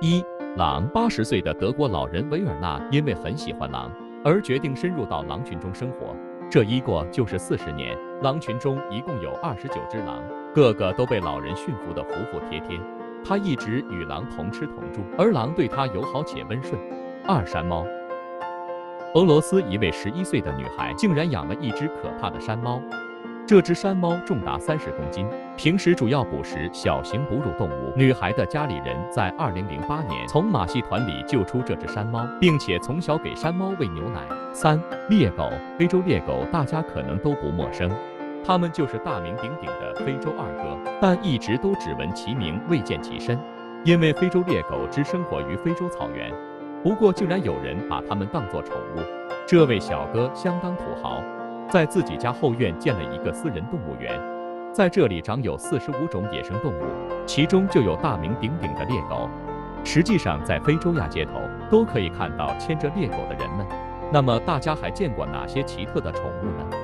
一、狼。80岁的德国老人维尔纳因为很喜欢狼，而决定深入到狼群中生活。这一过就是40年，狼群中一共有29只狼，个个都被老人驯服得服服帖帖。他一直与狼同吃同住，而狼对他友好且温顺。2、山猫。俄罗斯一位11岁的女孩竟然养了一只可怕的山猫。这只山猫重达30公斤，平时主要捕食小型哺乳动物。女孩的家里人在2008年从马戏团里救出这只山猫，并且从小给山猫喂牛奶。3、猎狗。非洲猎狗大家可能都不陌生，它们就是大名鼎鼎的非洲二哥，但一直都只闻其名未见其身，因为非洲猎狗只生活于非洲草原。不过竟然有人把它们当作宠物。这位小哥相当土豪，在自己家后院建了一个私人动物园，在这里长有45种野生动物，其中就有大名鼎鼎的猎狗。实际上在非洲亚街头都可以看到牵着猎狗的人们。那么大家还见过哪些奇特的宠物呢？